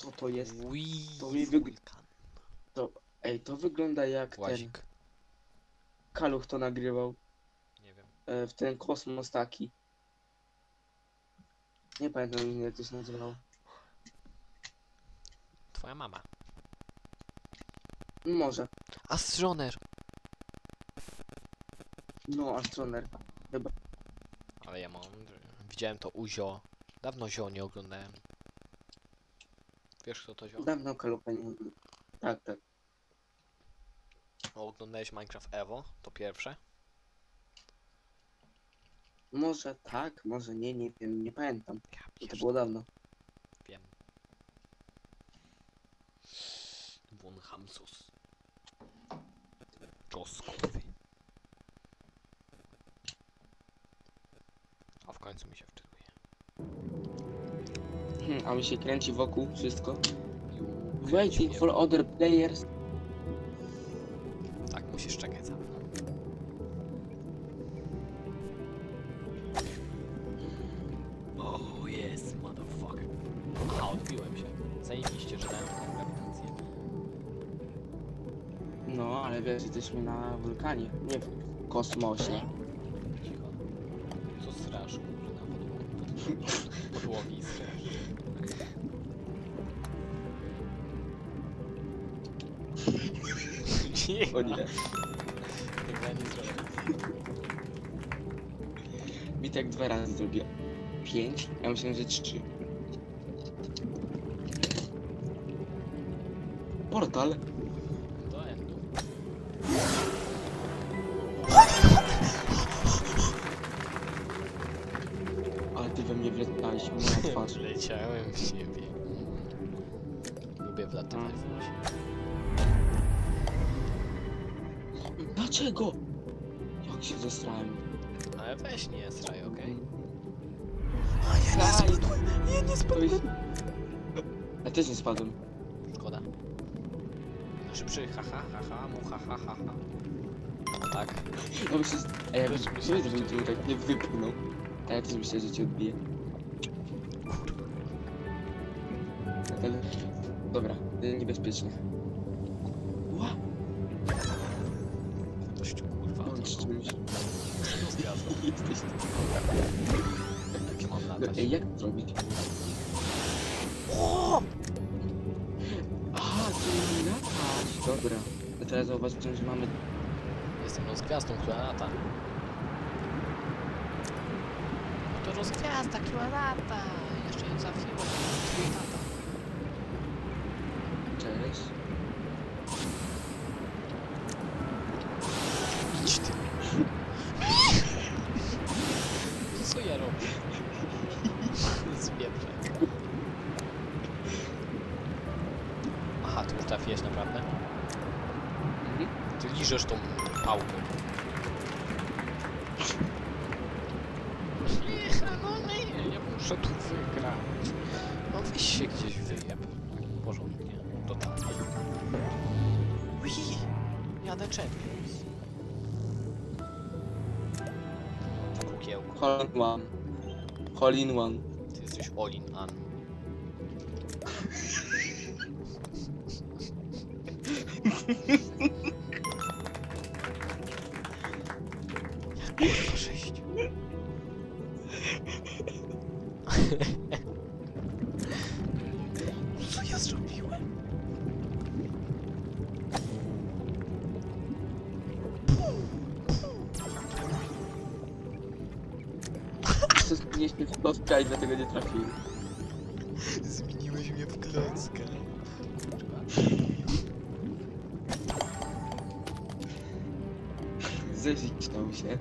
Co to jest? To mi Wulkan. Ej, to wygląda jak ten Łazik. Kaluch to nagrywał. Nie wiem. W ten kosmos taki. Nie pamiętam jak to się nazywało. Twoja mama. Może. Astroner. No, Astroner. Chyba. Ale ja mądry. Widziałem to u Zio. Dawno Zio nie oglądałem. Wiesz kto to Zio? Dawno Kalucha nie... Tak, tak. Oglądałeś Minecraft Evo? To pierwsze? Może tak, może nie, nie wiem, nie pamiętam. Ja To pierdolę. było dawno. Wiem. Von Hamsus. Czosnkowy. A w końcu mi się wczytuje. A mi się kręci wokół wszystko. Kręci Waiting mnie. for other players. Tak, musisz czekać za mną. Oh yes, motherfucker. Aha, odbiłem się. Zajebiście, że dałem taką grawitację. No, ale wiesz, jesteśmy na wulkanie, nie w kosmosie. Cicho. Co strasz, kurwa, na podłogi strasz. O nie. Tego ja nie zrobię. Witek 2 razy zrobił. 5? Ja myślałem, że 3. Portal? Do endu. Ale ty we mnie wleciałeś, moja twarz. Leciałem w siebie. Lubię wlatywać w nosie. Dlaczego? Jak się zestrałem? Ale weź nie straj, okej? Slaj! Nie, nie To jest... Ja też nie spadłem. Szkoda. Szybszy, haha, haha, mu haha, haha. Tak. No myślę, a ja Też bym myślałem, że żebym cię tak nie wypchnął. A ja też myślę, że cię odbiję. Ale... Dobra, niebezpiecznie. Ła! Dość kurwa. Bądź czymś. Zgadzam. Jesteś... Jak mam No, latać? ej, jak to zrobić? O! Aha, to nie latać. Dobra. No teraz zauważyłem, że mamy... Jestem rozgwiazdą, która lata. To rozgwiazda, która lata. Jeszcze nie trafiło. Twój tata. Cześć. Idź ty. Co ja robię? Zbieprzę. Aha, ty już trafiłeś naprawdę? Mhm. Ty liżesz tą pałkę. Nie, no nie, ja muszę tu wygrać. No weź się gdzieś wyjeb. Porządnie, totalnie. Ui, jadę Champions. Kukiełko. Hole in one. Hole in one. Ty jesteś all in one. Kurwa, 6. Co ja zrobiłem? Zmieniliśmy w klocka i dlatego nie trafiłem. Zmieniłeś mnie w klockę. Zeziknął się.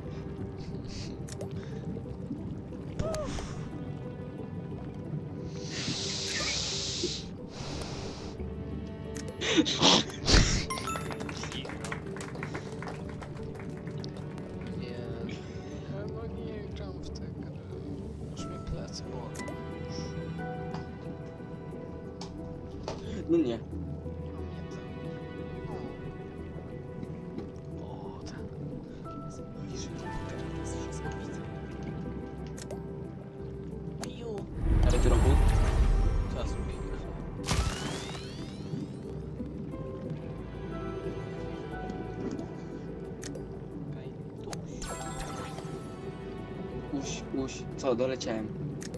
Nie, no nie gram w tę grę. Aż mnie plecy bolą. No nie. O, tak. Bliżej komputera, teraz wszystko widzę. Piu. Ale ty robił? Co ja zrobiłem? Już, co, doleciałem.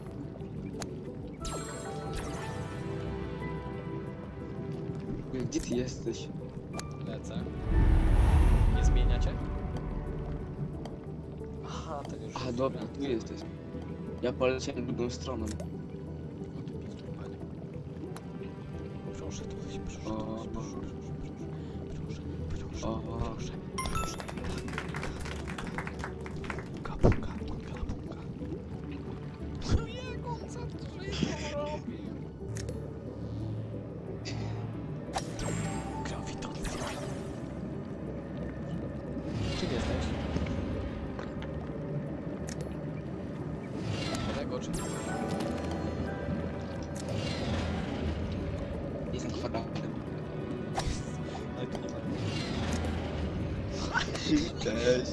Gdzie ty jesteś? Lecę. Nie zmieniacie? Aha, ten już... A dobra, tu jesteś. Ja poleciałem drugą stroną. Proszę tu wyjść, proszę, O, proszę, o. proszę. Punga. No jak on za to robi? Grawitacja. Czym jesteś? Kolego, czym jesteś? Jestem kwadratem. Ale tu nie ma. Cześć.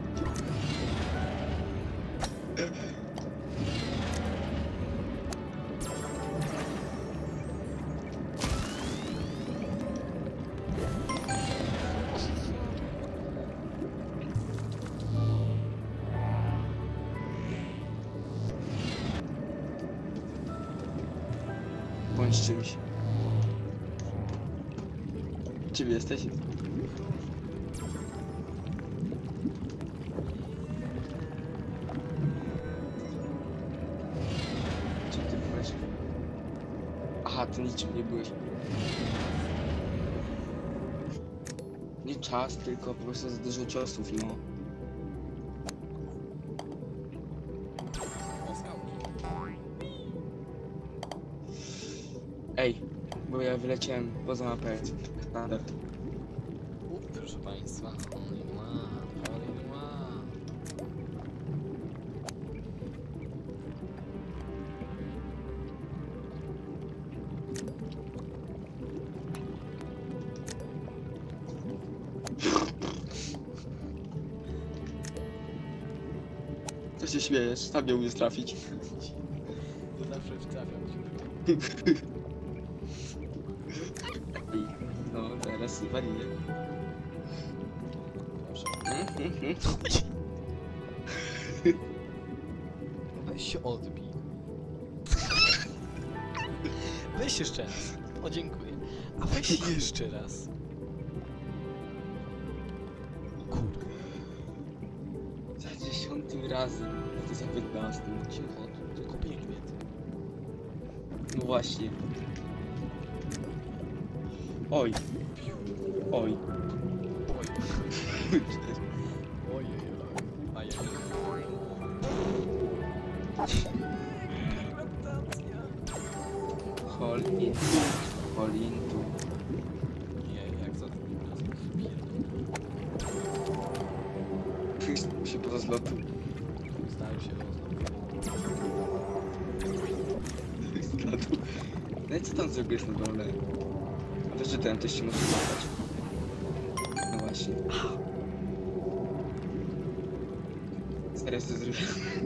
Bądź czymś. Ciebie jesteś? Czym ty byłeś? Aha, ty niczym nie byłeś. Nie czas, tylko po prostu za dużo ciosów, no. Ej, bo ja wyleciałem poza mapę. Standard. Proszę państwa, all in one, all in one. Co się śmiejesz? Sam nie umiesz trafić. To zawsze wtrafiam się. No, teraz waliję. Proszę. Weź się odbij. Weź jeszcze raz. O, dziękuję. A weź jeszcze raz. Kurde. Za 10 razem. A to za 15. Cicho, tylko biegnie. No właśnie. Oj. Oj. Oj. Ojej. Ajaj. Grawitacja. Hol in. Hol in tu. Nie, jak za drugim razem. Się poza zlotu. Zdaje się Zgadł. No i co tam zrobiłeś na dole? A to czytałem, też się może złapać. No właśnie. Serio to zrobiłem.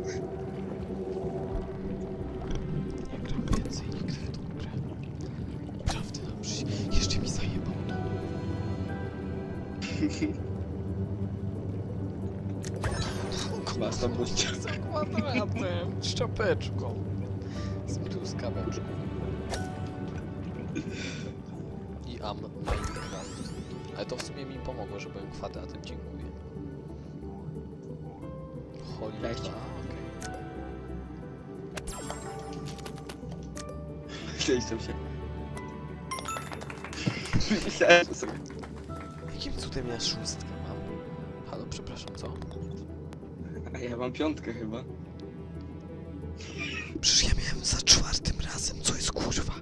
Nie gram więcej nigdy w tą grę. Prawdę nam jeszcze mi zajebał to. Basta buźcia. Za kwadratem, z czapeczką. Z truskaweczką. I Minecraft. Ale to w sumie mi pomogło, że byłem kwadratem, dziękuję. Cześć. Okej. Przejściem się. Myślałem, że sobie... Jakim cudem ja szóstkę mam? Halo, przepraszam, co? A ja mam 5 chyba. Przecież ja miałem za 4 razem, co jest kurwa?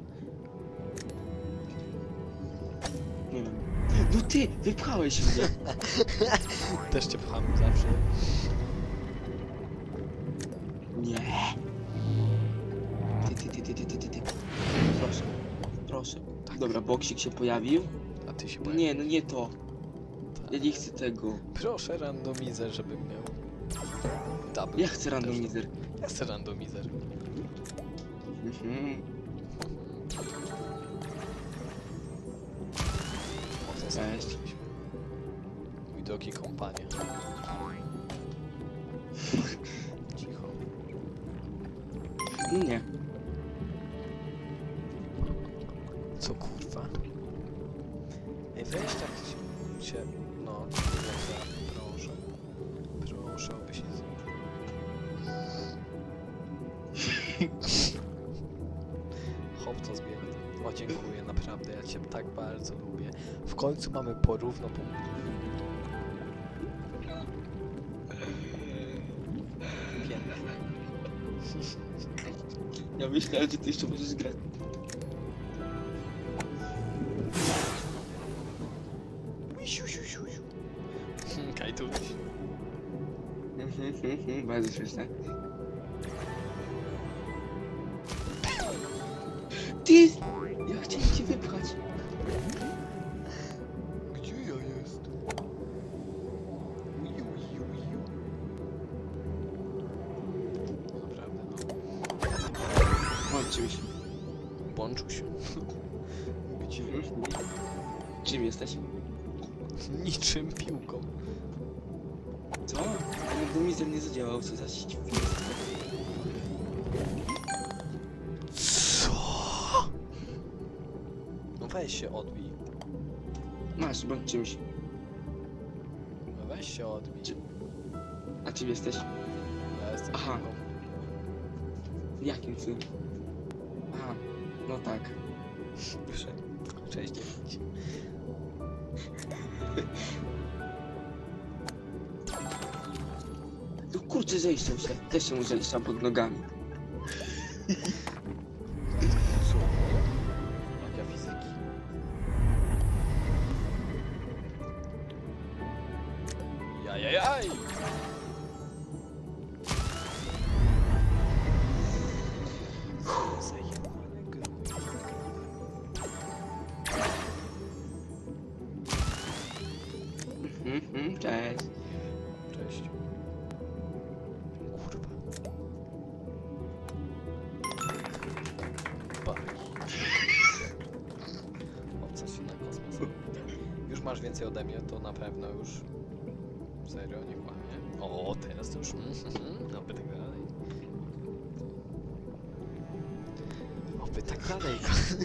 Nie wiem. No ty, wypchałeś mnie. Też cię pcham zawsze. Nie. Ty. Proszę. Proszę. Tak. Dobra, boksik się pojawił. A ty się No boisz? nie, no nie to. Ja nie chcę tego. Proszę randomizer, żebym miał. Double. Ja chcę randomizer. Ja chcę randomizer. Mhm. O, to Cześć. znaleźliśmy. Mój drogi kompanie. Cicho. Co kurwa? Ej, weź tak się... No, proszę. Proszę, aby się... Hop, co zbiera. O, dziękuję, naprawdę, ja cię tak bardzo lubię. W końcu mamy porówno punktów. Pięknie. Ja myślałem, że ty jeszcze możesz grać. Kajtuś. Bardzo śmieszne. Ty! Ja chciałem cię wypchać. Gdzie ja jestem? Uju. Naprawdę, no. Bądź czymś. Bączuś. Gdzie? Czym jesteś? Niczym piłką. Co? Randomizer nie zadziałał, co za świństwo. Co? No weź się odbij. Masz, bądź czymś. No weź się odbij. A czym jesteś? Ja jestem Aha. piłką. Jakim cudem? Aha, no tak. 6-9. No kurczę, zejściem się. Też się mu zaliczam pod nogami. Co? Jaka fizyki? Jajajaj! Zajebany gry. Cześć. Cześć. Kurwa. Baj. Obca się na kosmos. Już masz więcej ode mnie, to na pewno już... Serio, nie kłamie. O, teraz to już... Oby tak dalej. Oby tak dalej.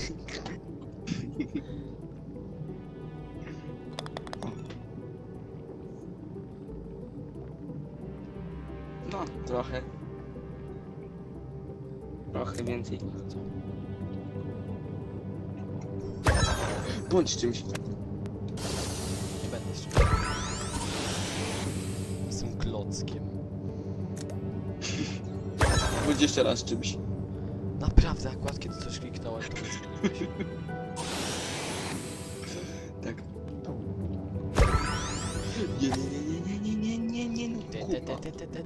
No, trochę. Trochę więcej. Bądź czymś. Nie będę jeszcze. Jestem klockiem. Bądź jeszcze raz czymś. Naprawdę, akurat kiedy coś kliknąłem, to mnie zmieniłeś. Tak. Nie, no kupa.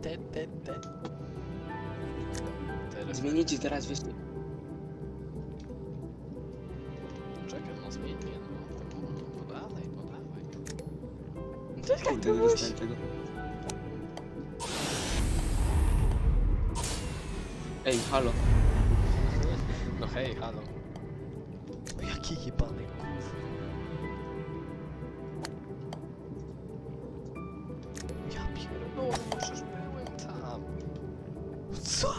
Teraz Zmienię ci teraz, wiesz... czekaj, no zmień mnie, no. Podawaj. Kurde, nie dostałem tego. Ej, halo. No hej, halo. O, jaki jebany kurwa. Ja pierdolę, przecież byłem tam. Co?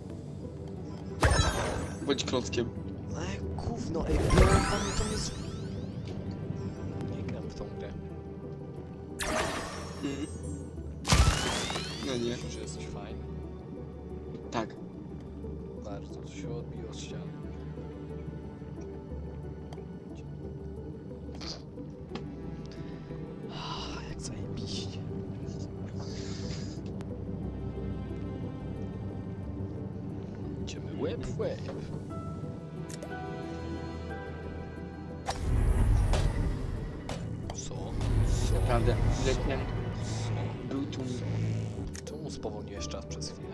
Bądź klockiem. Ej, gówno, ej, byłem tam i to mnie Nie gram w tą grę. No nie. Myślisz, że jesteś fajny? Tak. Bardzo, to się odbiło od ściany. Jak zajebiście. Idziemy łeb w łeb. Co? Co? Naprawdę. Leciałem. Co? Był tu... Czemu spowolniłeś czas przez chwilę?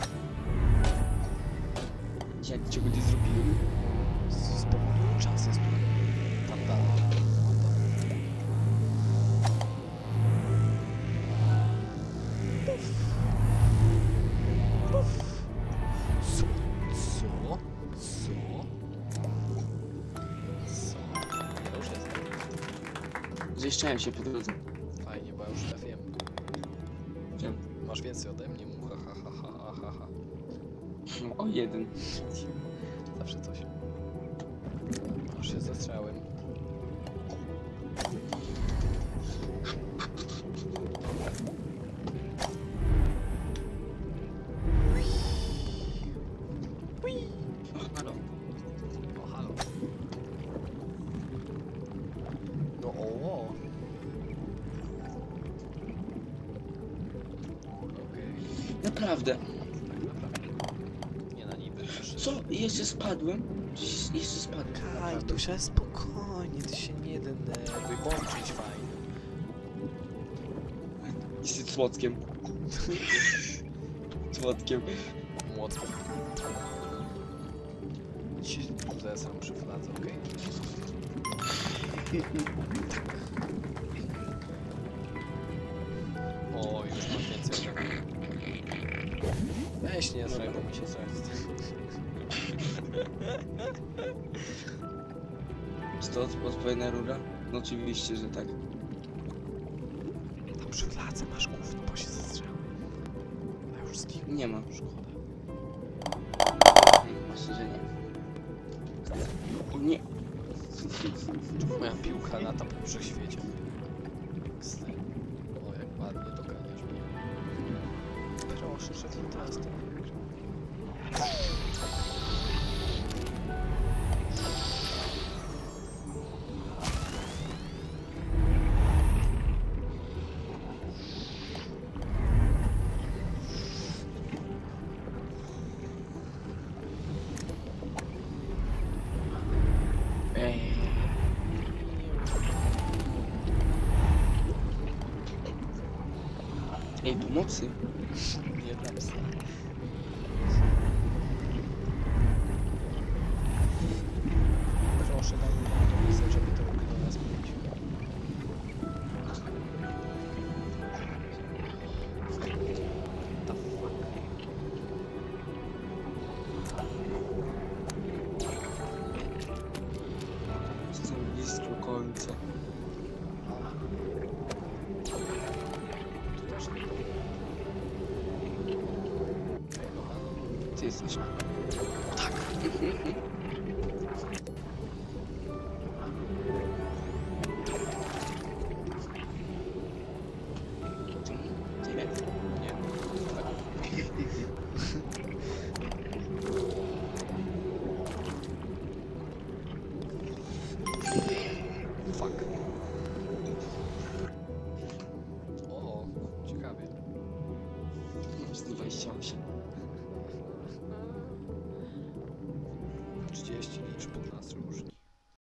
Ja czego nie zrobiłem? Spowolniłem czas, jest tu. Tam dalej. Co? Co? Co? Co? Ja już jestem. Zjeżdżałem się po drodze. Fajnie, bo ja już trafiłem. Wiem. Masz więcej ode mnie, mucha, ha, ha, ha, ha, ha. O jeden. Zawsze coś. Masz się zastrałem. O, halo. O, halo. No o. Okej. Naprawdę. Tak naprawdę. Nie na niby. Co? Jeszcze spadłem? Jeszcze spadłem. Kaj, Tusia, spokojnie, ty się nie denerwuj, bądź fajny. I z słodkiem. Słodkiem. Młotkiem. Ci zesram przy fladze, okej? O, już mam więcej oka. Weź nie zraj, bo mi się zechce. Czy to odpowiednia rura? No oczywiście, że tak. Tam przy fladze masz gówno, bo się zestrzałem. A już zginął. Nie ma. Szkoda. Myślę, że nie. O nie. Czemu moja piłka lata po wszechświecie? O, jak ładnie doganiasz mnie. Proszę, żeby teraz to wygrał. Ej, pomocy. Nie dam psa. Proszę, daj mi napisać, żeby to do nas mówić. The fuck? Jestem blisko końca. Tu też nie. Ej, no halo. Ty jesteś. Tak. Tyle? Nie. Tak. Fuck. O, ciekawie. Mam 128. 30 liczb nas różni.